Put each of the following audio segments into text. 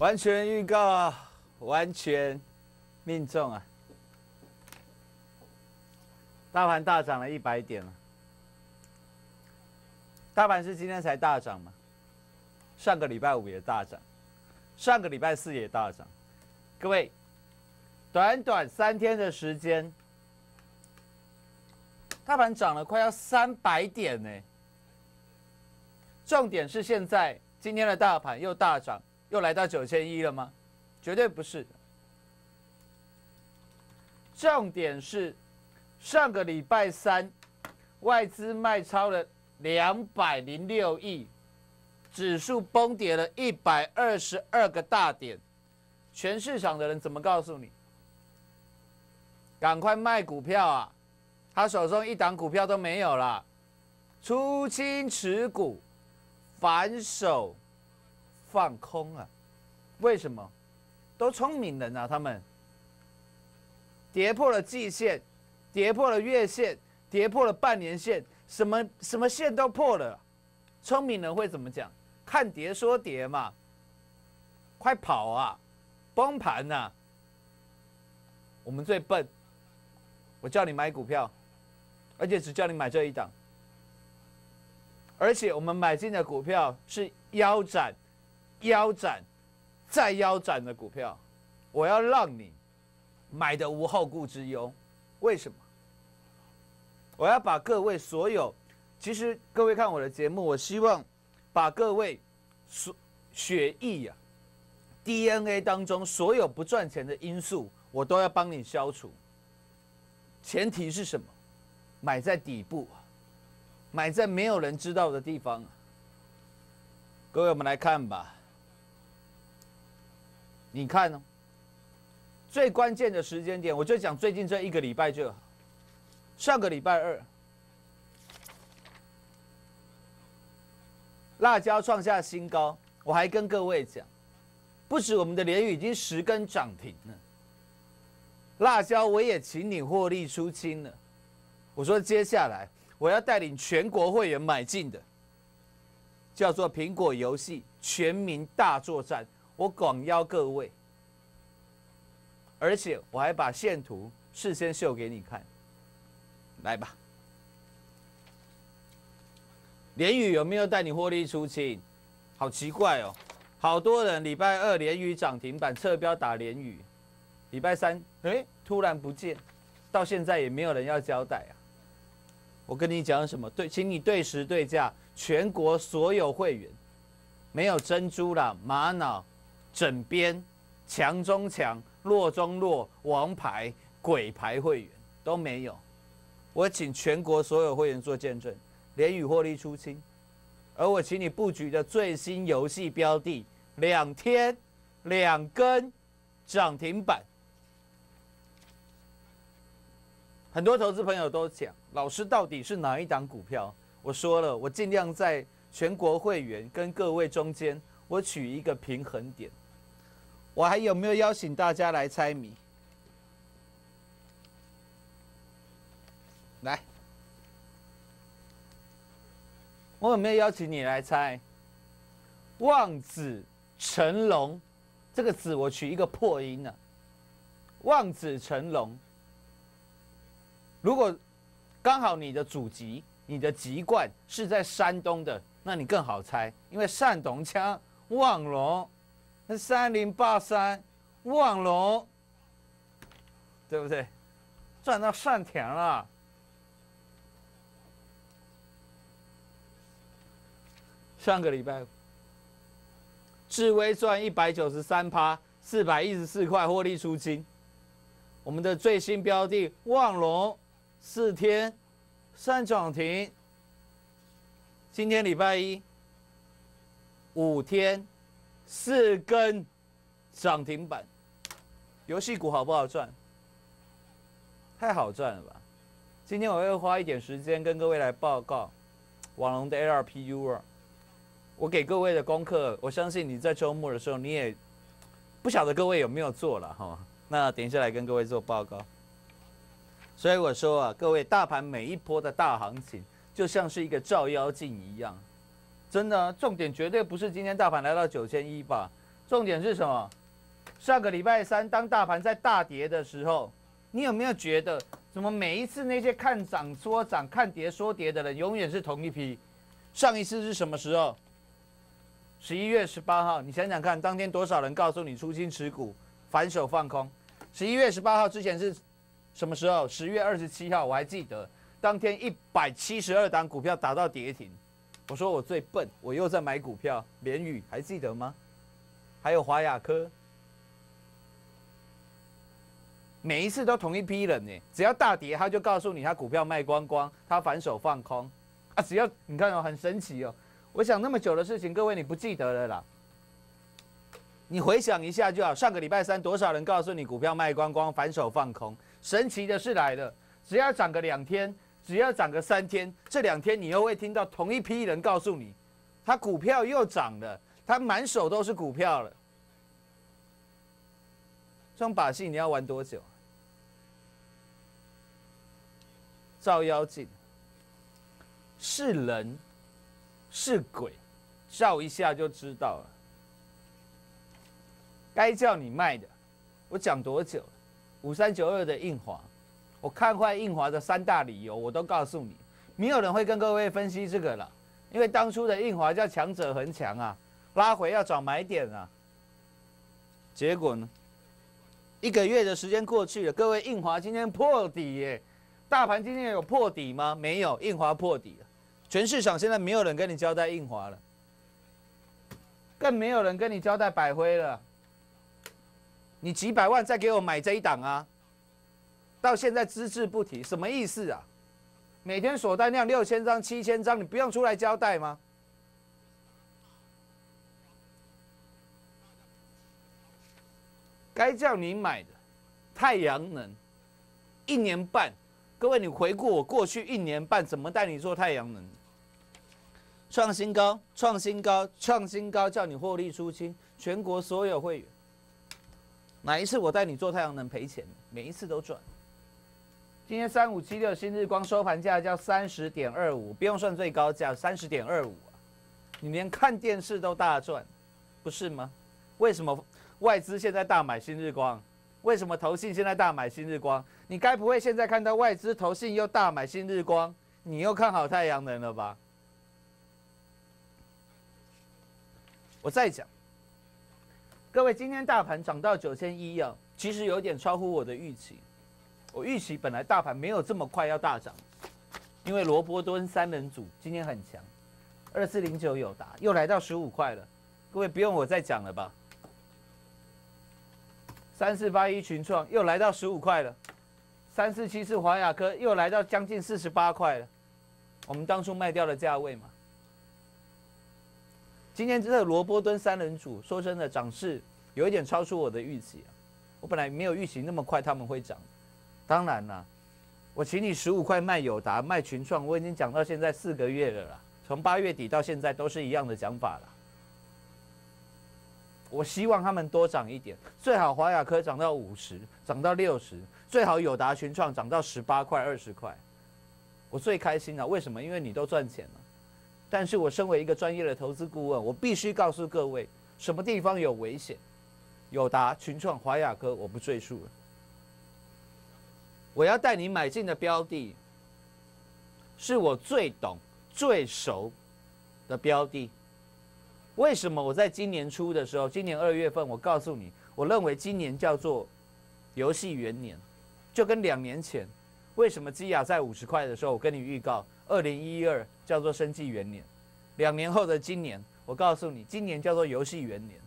完全预告啊，完全命中啊！大盘大涨了100点了。大盘是今天才大涨吗？上个礼拜5也大涨，上个礼拜4也大涨。各位，短短3天的时间，大盘涨了快要300点呢。重点是现在今天的大盘又大涨，又来到9100了吗？绝对不是的。重点是上个礼拜3，外资卖超了206亿，指数崩跌了122个大点，全市场的人怎么告诉你？赶快卖股票啊！他手中一档股票都没有了，出清持股，反手放空啊！为什么？都聪明人啊，他们跌破了季线，跌破了月线，跌破了半年线，什么线都破了。聪明人会怎么讲？看跌说跌嘛，快跑啊，崩盘啊！我们最笨，我叫你买股票，而且只叫你买这一档，而且我们买进的股票是腰斩、腰斩、再腰斩的股票，我要让你买的无后顾之忧。为什么？我要把各位所有，其实各位看我的节目，我希望把各位血液啊、DNA 当中所有不赚钱的因素，我都要帮你消除。前提是什么？买在底部啊，买在没有人知道的地方啊。各位，我们来看吧。你看哦，最关键的时间点，我就讲最近这1个礼拜就好。上个礼拜2，辣椒创下新高，我还跟各位讲，不止我们的联宇已经10根涨停了，辣椒我也请你获利出清了。我说接下来我要带领全国会员买进的，叫做苹果游戏全民大作战，我广邀各位，而且我还把线图事先秀给你看。来吧，联宇有没有带你获利出清？好奇怪哦，好多人礼拜2联宇涨停板侧标打联宇，礼拜3突然不见，到现在也没有人要交代啊。我跟你讲什么？对，请你对时对价，全国所有会员，没有珍珠啦、玛瑙、枕边、强中强、弱中弱、王牌、鬼牌会员都没有。我请全国所有会员做见证，联宇获利出清，而我请你布局的最新游戏标的，2天2根涨停板。很多投资朋友都讲，老师到底是哪一档股票？我说了，我尽量在全国会员跟各位中间，我取一个平衡点。我还有没有邀请大家来猜谜？来，我有没有邀请你来猜？望子成龙，这个子我取一个破音啊。望子成龙，如果刚好你的祖籍、你的籍贯是在山东的，那你更好猜，因为山东腔望龙，那3083望龙，对不对？赚到善田了。上个礼拜，智威赚193%，414块获利出清。我们的最新标的旺隆4天3涨停，今天礼拜1 5天4根涨停板。游戏股好不好赚？太好赚了吧！今天我会花一点时间跟各位来报告网龙的 ARPU 啊。我给各位的功课，我相信你在周末的时候你也不晓得各位有没有做了哈。那等一下来跟各位做报告。所以我说啊，各位，大盘每一波的大行情就像是一个照妖镜一样，真的，重点绝对不是今天大盘来到9100吧， 重点是什么？上个礼拜三，当大盘在大跌的时候，你有没有觉得，怎么每一次那些看涨说涨、看跌说跌的人，永远是同一批？上一次是什么时候？11月18号，你想想看，当天多少人告诉你出清持股，反手放空？11月18号之前是什么时候？10月27号，我还记得，当天172档股票打到跌停。我说我最笨，我又在买股票，联宇还记得吗？还有华亚科，每一次都同一批人呢。只要大跌，他就告诉你他股票卖光光，他反手放空啊。只要你看哦，很神奇哦。我想那么久的事情，各位你不记得了啦。你回想一下就好。上个礼拜三，多少人告诉你股票卖光光，反手放空？神奇的事来了，只要涨个2天。只要涨个3天，这2天你又会听到同一批人告诉你，他股票又涨了，他满手都是股票了。这种把戏你要玩多久？照妖镜，是人是鬼，照一下就知道了。该叫你卖的，我讲多久了？5392的印华。我看坏印华的3大理由，我都告诉你，没有人会跟各位分析这个了，因为当初的印华叫强者恒强啊，拉回要找买点啊。结果呢，1个月的时间过去了，各位印华今天破底耶，大盘今天有破底吗？没有，印华破底了。全市场现在没有人跟你交代印华了，更没有人跟你交代百辉了。你几百万再给我买这一档啊！到现在只字不提，什么意思啊？每天锁单量6000张、7000张，你不用出来交代吗？该叫你买的太阳能，1年半，各位你回顾我过去1年半怎么带你做太阳能？创新高，创新高，创新高，叫你获利出清，全国所有会员，哪一次我带你做太阳能赔钱？每一次都赚。今天3576新日光收盘价叫30.25，不用算最高价30.25啊！你连看电视都大赚，不是吗？为什么外资现在大买新日光？为什么投信现在大买新日光？你该不会现在看到外资投信又大买新日光，你又看好太阳能了吧？我再讲，各位，今天大盘涨到9100啊，其实有点超乎我的预期。我预期本来大盘没有这么快要大涨，因为罗伯敦3人组今天很强，2409友达又来到15块了，各位不用我再讲了吧？3481群创又来到15块了，3474华亚科又来到将近48块了，我们当初卖掉的价位嘛。今天这个罗伯敦3人组，说真的涨势有一点超出我的预期啊，我本来没有预期那么快他们会涨。当然啦，我请你15块卖友达、卖群创，我已经讲到现在4个月了啦，从8月底到现在都是一样的讲法啦。我希望他们多涨一点，最好华亚科涨到50，涨到60，最好友达、群创涨到18块、20块，我最开心了。为什么？因为你都赚钱了。但是我身为一个专业的投资顾问，我必须告诉各位，什么地方有危险，友达、群创、华亚科，我不赘述了。我要带你买进的标的，是我最懂、最熟的标的。为什么我在今年初的时候，今年2月份，我告诉你，我认为今年叫做游戏元年，就跟2年前，为什么基亚在50块的时候，我跟你预告2012叫做生技元年，2年后的今年，我告诉你，今年叫做游戏元年。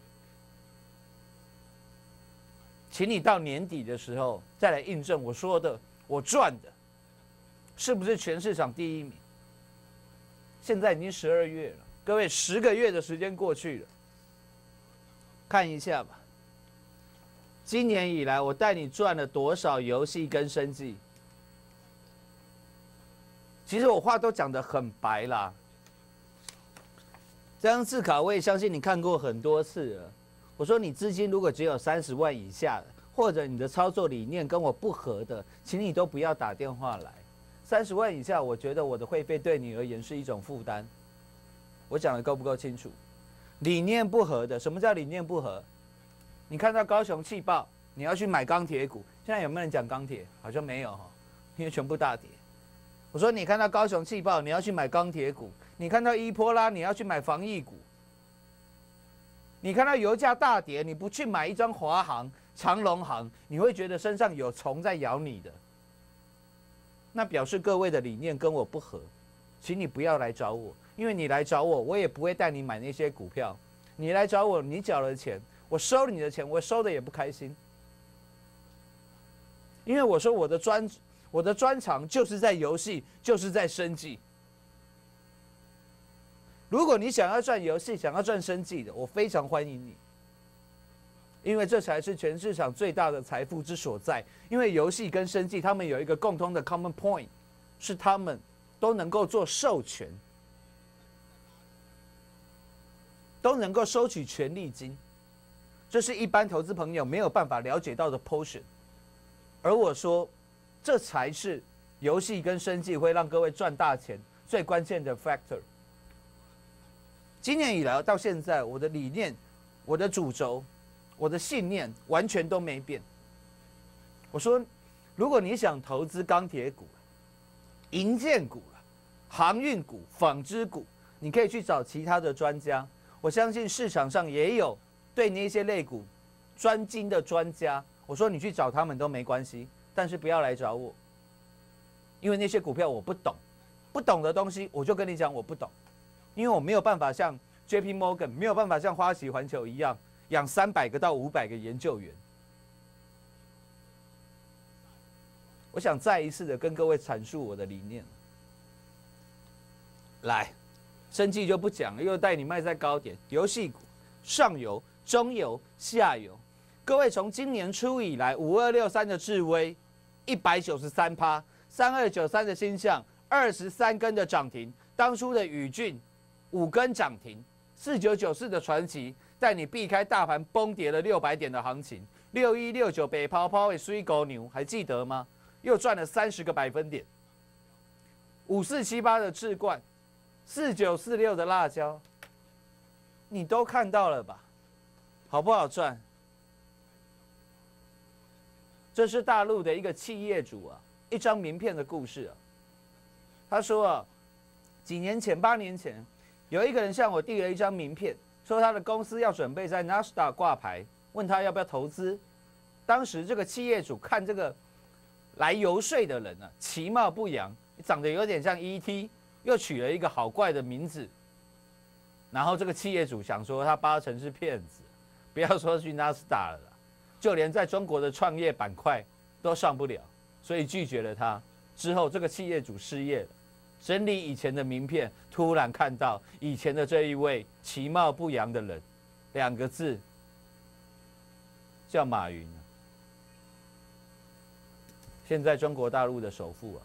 请你到年底的时候再来印证我说的，我赚的是不是全市场第1名？现在已经12月了，各位10个月的时间过去了，看一下吧。今年以来我带你赚了多少游戏跟生技？其实我话都讲得很白啦。这张字卡我也相信你看过很多次了。我说你资金如果只有30万以下的，或者你的操作理念跟我不合的，请你都不要打电话来。30万以下，我觉得我的会费对你而言是一种负担。我讲的够不够清楚？理念不合的，什么叫理念不合？ 你看到高雄气爆，你要去买钢铁股。现在有没有人讲钢铁？好像没有哈，因为全部大跌。我说你看到高雄气爆，你要去买钢铁股；你看到伊波拉，你要去买防疫股；你看到油价大跌，你不去买一张华航、长荣航，你会觉得身上有虫在咬你的。那表示各位的理念跟我不合，请你不要来找我，因为你来找我，我也不会带你买那些股票。你来找我，你缴了钱，我收了你的钱，我收的也不开心。因为我说我的专长就是在游戏，就是在生计。如果你想要赚游戏，想要赚生计的，我非常欢迎你，因为这才是全市场最大的财富之所在。因为游戏跟生计，他们有一个共通的 common point， 是他们都能够做授权，都能够收取权利金，这是一般投资朋友没有办法了解到的 portion。而我说，这才是游戏跟生计会让各位赚大钱最关键的 factor。今年以来到现在，我的理念、我的主轴、我的信念完全都没变。我说，如果你想投资钢铁股、营建股、航运股、纺织股，你可以去找其他的专家。我相信市场上也有对那些类股专精的专家。我说你去找他们都没关系，但是不要来找我，因为那些股票我不懂，不懂的东西我就跟你讲我不懂，因为我没有办法像 JP Morgan， 没有办法像花旗环球一样养300个到500个研究员。我想再一次的跟各位阐述我的理念。来，生技就不讲了，又带你卖在高点，游戏股上游、中游、下游。各位从今年初以来，5263的智威193%，3293的星象23根的涨停，当初的宇峻5根涨停，4994的传奇带你避开大盘崩跌了600点的行情，6169北泡泡的水狗牛还记得吗？又赚了30个百分点。5478的智冠，4946的辣椒，你都看到了吧？好不好赚？这是大陆的一个企业主啊，一张名片的故事啊。他说啊，几年前，8年前，有一个人向我递了一张名片，说他的公司要准备在 NASDAQ 挂牌，问他要不要投资。当时这个企业主看这个来游说的人啊，其貌不扬，长得有点像 ET， 又取了一个好怪的名字。然后这个企业主想说，他8成是骗子，不要说去 NASDAQ 了啦。就连在中国的创业板块都上不了，所以拒绝了他。之后，这个企业主失业了，整理以前的名片，突然看到以前的这一位其貌不扬的人，2个字，叫马云。现在中国大陆的首富啊。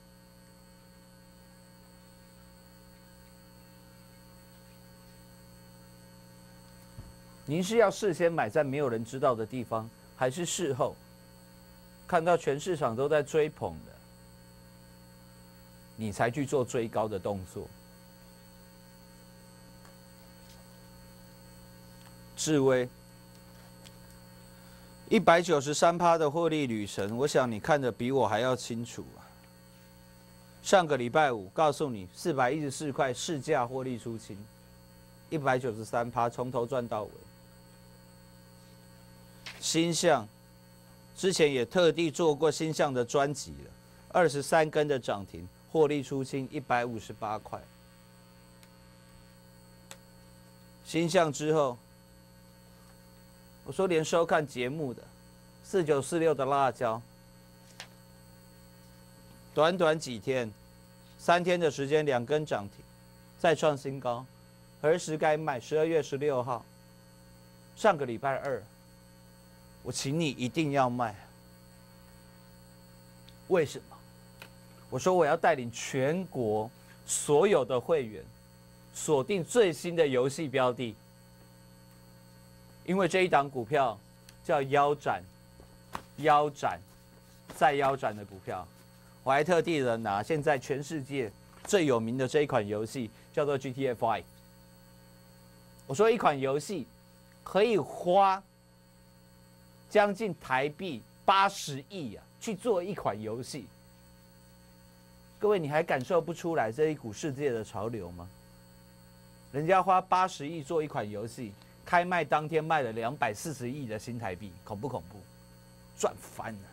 您是要事先买在没有人知道的地方，还是事后看到全市场都在追捧的，你才去做追高的动作？智威193%的获利旅程，我想你看得比我还要清楚啊。上个礼拜五告诉你414块市价获利出清，193%从头赚到尾。星象之前也特地做过星象的专辑了，23根的涨停，获利出清158块。星象之后，我说连收看节目的4946的辣椒，短短几天，3天的时间2根涨停，再创新高，何时该卖？12月16号，上个礼拜2。我请你一定要卖，为什么？我说我要带领全国所有的会员锁定最新的游戏标的，因为这一档股票叫腰斩、腰斩再腰斩的股票，我还特地的拿现在全世界最有名的这一款游戏叫做 GTA 5。我说一款游戏可以花将近台币80亿啊，去做一款游戏。各位，你还感受不出来这一股世界的潮流吗？人家花80亿做一款游戏，开卖当天卖了240亿的新台币，恐不恐怖？赚翻了。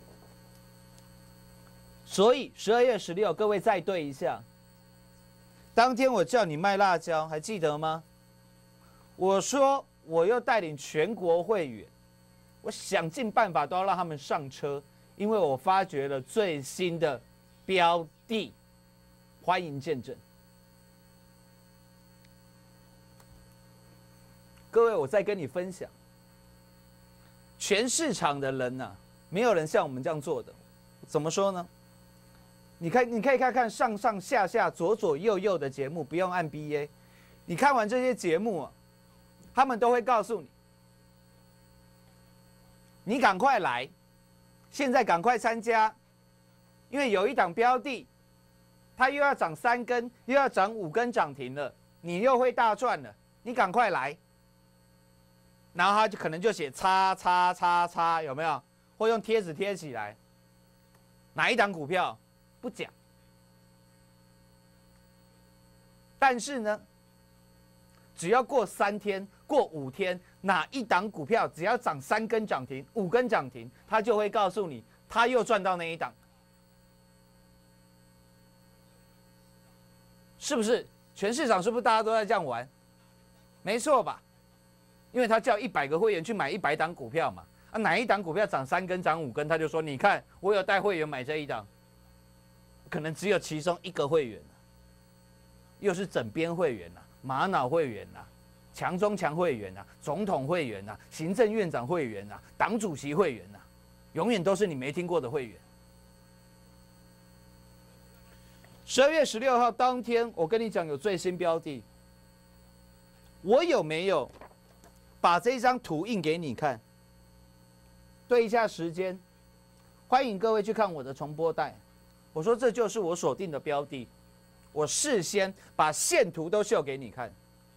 所以12月16，各位再对一下，当天我叫你卖辣椒，还记得吗？我说我又带领全国会员，我想尽办法都要让他们上车，因为我发掘了最新的标的，欢迎见证。各位，我再跟你分享，全市场的人啊，没有人像我们这样做的。怎么说呢？你可以看看上上下下、左左右右的节目，不用按 BA。你看完这些节目啊，他们都会告诉你，你赶快来，现在赶快参加，因为有一档标的，它又要涨3根，又要涨5根涨停了，你又会大赚了，你赶快来。然后他就可能就写叉叉叉叉，有没有？或用贴纸贴起来。哪一档股票不讲？但是呢，只要过3天、过5天，哪一档股票只要涨3根涨停、5根涨停，他就会告诉你，他又赚到那一档，是不是？全市场是不是大家都在这样玩？没错吧？因为他叫100个会员去买100档股票嘛，啊，哪一档股票涨3根、涨5根，他就说，你看我有带会员买这一档，可能只有其中1个会员，又是枕边会员啦、玛瑙会员啦、强中强会员啦、总统会员啦、行政院长会员啦、党主席会员啦，永远都是你没听过的会员。12月16号当天，我跟你讲有最新标的，我有没有把这张图印给你看？对一下时间，欢迎各位去看我的重播带。我说这就是我锁定的标的，我事先把线图都秀给你看。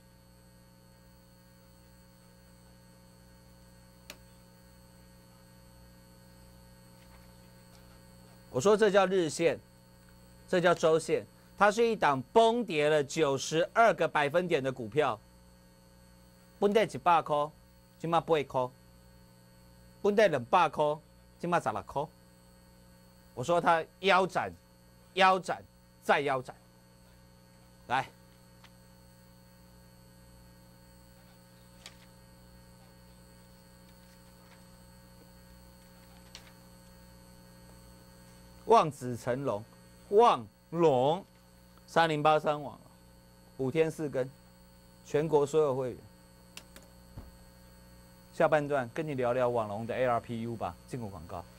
我说这叫日线，这叫周线，它是一档崩跌了92个百分点的股票。本来100块，今嘛8块；本来200块，今嘛16块。我说它腰斩，腰斩，再腰斩。来，望子成龙，望龙，3083网，5天4根，全国所有会员。下半段跟你聊聊网龙的 ARPU 吧，进口广告。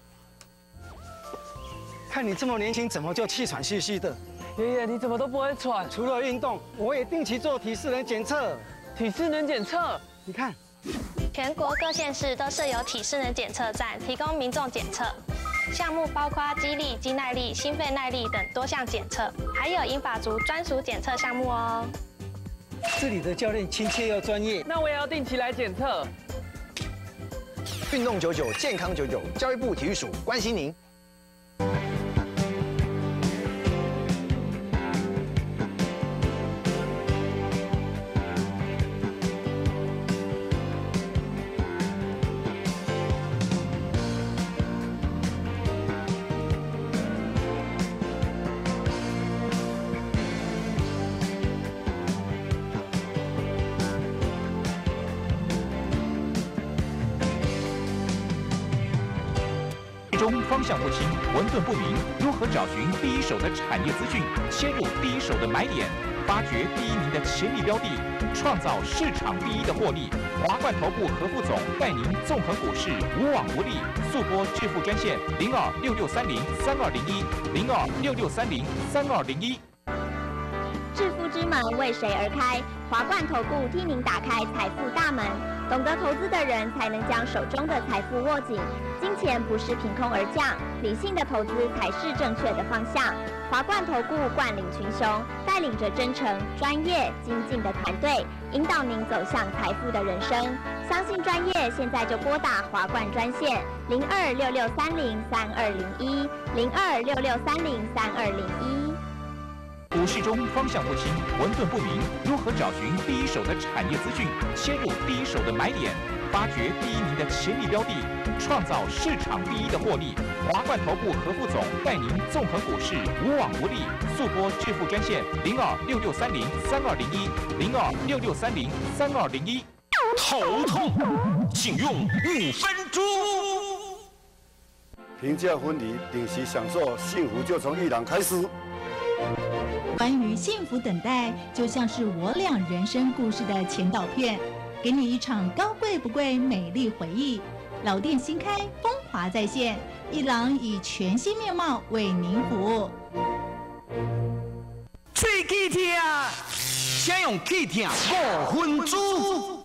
看你这么年轻，怎么就气喘吁吁的？ 爷爷，你怎么都不会喘？ 除了运动，我也定期做体适能检测。 体适能检测， 你看， 全国各县市都设有体适能检测站，提供民众检测。项目包括肌力、肌耐力、心肺耐力等多项检测，还有银发族专属检测项目哦。 这里的教练亲切又专业， 那我也要定期来检测。 运动99，健康99，教育部体育署关心您。 中方向不清、混沌不明，如何找寻第一手的产业资讯，切入第一手的买点，发掘第一名的潜力标的，创造市场第一的获利？华冠投顾何副总带您纵横股市，无往不利。速拨致富专线0266303201，0266303201。 致富之门为谁而开？华冠投顾替您打开财富大门。懂得投资的人才能将手中的财富握紧。金钱不是凭空而降，理性的投资才是正确的方向。华冠投顾冠领群雄，带领着真诚、专业、精进的团队，引导您走向财富的人生。 相信专业，现在就拨打华冠专线0266303201，0266303201。 股市中方向不清、混沌不明，如何找寻第一手的产业资讯，切入第一手的买点，发掘第一名的潜力标的，创造市场第一的获利？华冠投顾何副总带您纵横股市，无往不利。速拨致富专线0266303201，0266303201。 头痛，请用5分钟。 评价婚礼，定期享受幸福，就从一朗开始。 关于幸福等待，就像是我俩人生故事的前导片，给你一场高贵不贵美丽回忆。老店新开，风华再现，一朗以全新面貌为您服务。 喙齿痛，请用齿痛5分钟。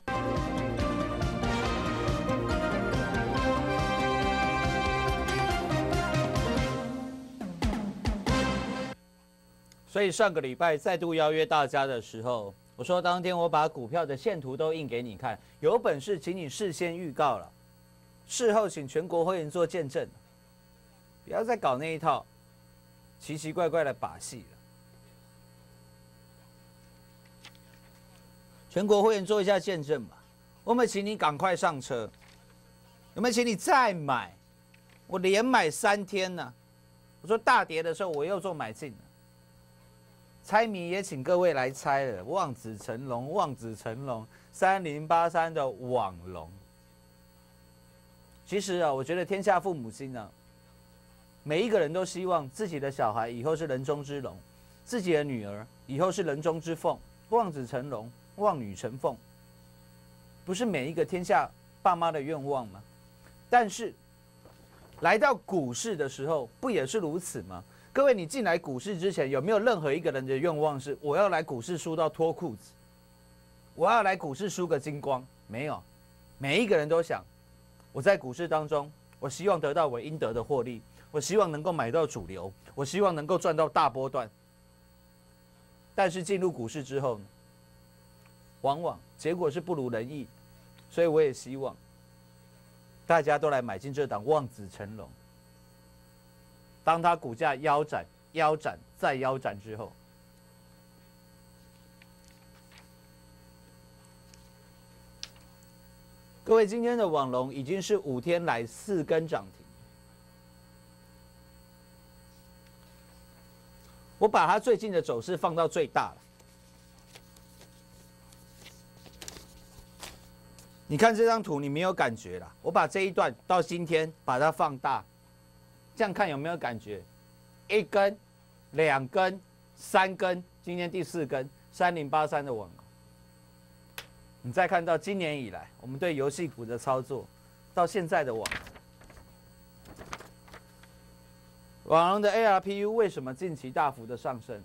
所以上个礼拜再度邀约大家的时候，我说当天我把股票的线图都印给你看，有本事请你事先预告了，事后请全国会员做见证，不要再搞那一套奇奇怪怪的把戏了。全国会员做一下见证吧，我们请你赶快上车，有没有请你再买？我连买3天呢。我说大跌的时候我又做买进了。猜谜也请各位来猜了，望子成龙，望子成龙，3083的网龙。其实啊，我觉得天下父母心呢，每一个人都希望自己的小孩以后是人中之龙，自己的女儿以后是人中之凤，望子成龙，望女成凤，不是每一个天下爸妈的愿望吗？但是来到股市的时候，不也是如此吗？各位，你进来股市之前，有没有任何一个人的愿望是我要来股市输到脱裤子，我要来股市输个精光？没有，每一个人都想，我在股市当中，我希望得到我应得的获利，我希望能够买到主流，我希望能够赚到大波段。但是进入股市之后呢，往往结果是不如人意，所以我也希望大家都来买进这档望子成龙。当它股价腰斩、腰斩再腰斩之后，各位，今天的网龙已经是5天来4根涨停。我把它最近的走势放到最大了，你看这张图，你没有感觉啦。我把这一段到今天把它放大。这样看有没有感觉？1根、2根、3根，今天第4根，3083的网龙。你再看到今年以来我们对游戏股的操作，到现在的网龙的 ARPU 为什么近期大幅的上升？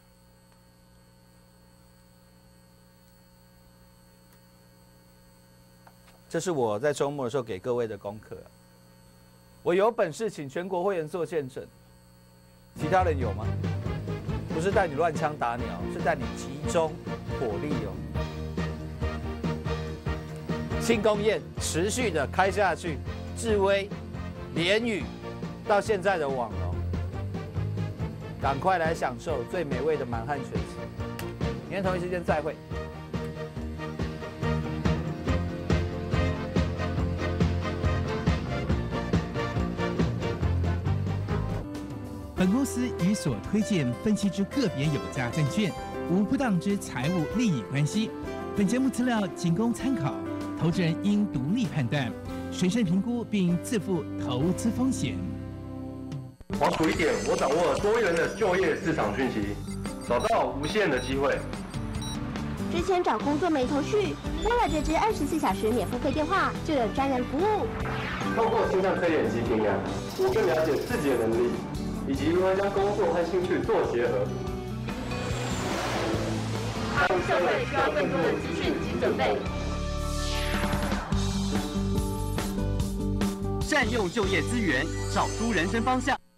这是我在周末的时候给各位的功课。我有本事请全国会员做见证，其他人有吗？不是带你乱枪打鸟，是带你集中火力哦。庆功宴持续的开下去，智威、联宇到现在的网龙，赶快来享受最美味的满汉全席。明天同一时间再会。 本公司与所推荐分析之个别有价证券无不当之财务利益关系。本节目资料仅供参考，投资人应独立判断、审慎评估并自负投资风险。 华楚一点，我掌握多元的就业市场讯息，找到无限的机会。 之前找工作没头绪，拨了这支24小时免付费电话，就有专人服务。 透过心脏测验及评量，我更了解自己的能力，以及如何将工作和兴趣做结合。踏入社会需要更多的资讯及准备。 善用就业资源，找出人生方向。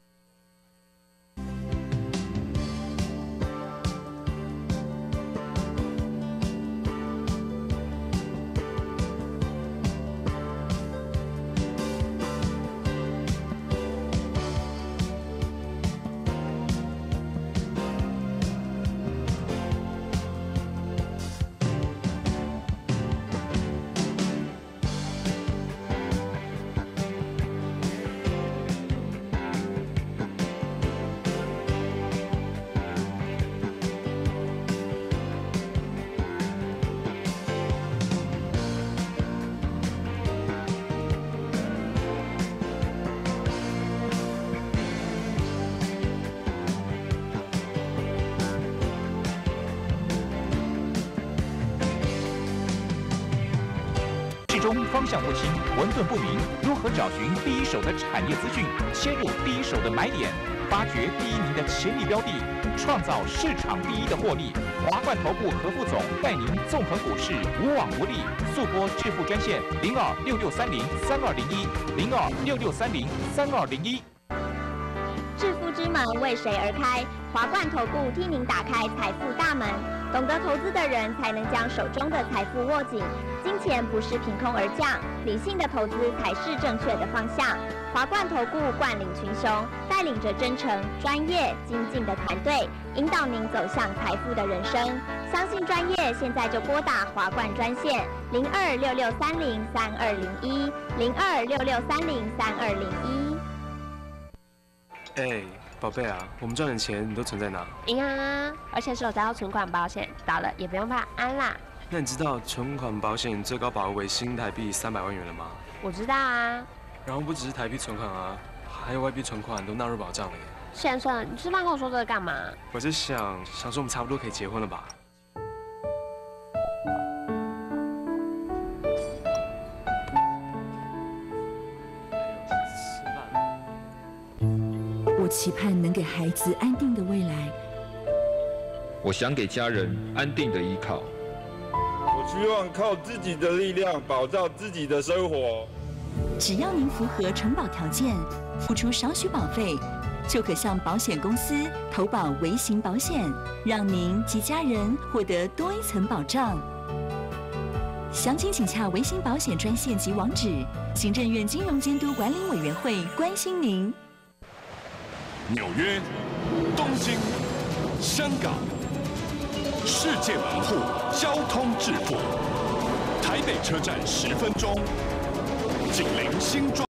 方向不清、混沌不明，如何找寻第一手的产业资讯，切入第一手的买点，发掘第一名的潜力标的，创造市场第一的获利？华冠投顾何副总带您纵横股市，无往无利。速拨致富专线0266303201，0266303201。 致富之门为谁而开？华冠投顾替您打开财富大门。懂得投资的人才能将手中的财富握紧。金钱不是凭空而降，理性的投资才是正确的方向。华冠投顾冠领群雄，带领着真诚、专业、精进的团队，引导您走向财富的人生。相信专业，现在就拨打华冠专线0266303201，0266303201。 哎，宝贝啊，我们赚的钱你都存在哪？ 银行啊，而且是有交存款保险，倒了也不用怕，安啦。 那你知道存款保险最高保额为新台币300万元了吗？ 我知道啊。 然后不只是台币存款啊，还有外币存款都纳入保障了耶。 先生，你吃饭跟我说这个干嘛？ 我是想说我们差不多可以结婚了吧？ 我期盼能给孩子安定的未来。 我想给家人安定的依靠。 我希望靠自己的力量保障自己的生活。 只要您符合承保条件，付出少许保费，就可向保险公司投保微型保险，让您及家人获得多一层保障。详情请洽微型保险专线及网址。行政院金融监督管理委员会关心您。 纽约、东京、香港，世界门户交通致富。台北车站10分钟，紧邻新庄。